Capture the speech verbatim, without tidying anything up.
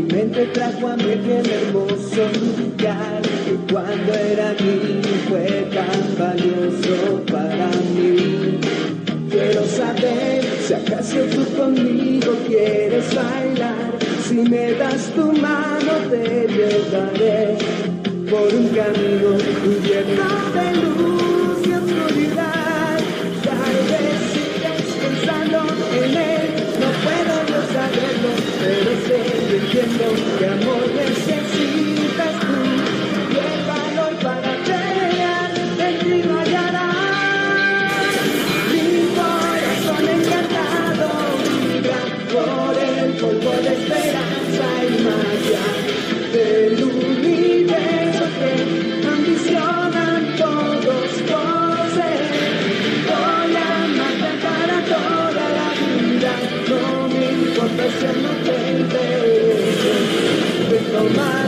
Mi mente trajo a mi aquel hermoso lugar que cuando era niño fue tan valioso para mí. Quiero saber si acaso tú conmigo quieres bailar. Si me das tu mano te llevaré por un camino cubierto de luz y oscuridad. Tal vez sigas pensando en él, no puedo yo saberlo, pero sé y entiendo que amor necesitas tú y el valor para pelear en ti no hallarás. Mi corazón encantado vibra por el polvo de esperanza y magia del universo que ambicionan todos poseer. Voy a amarte para toda la vida, no me importa si no te interesa. Ven, toma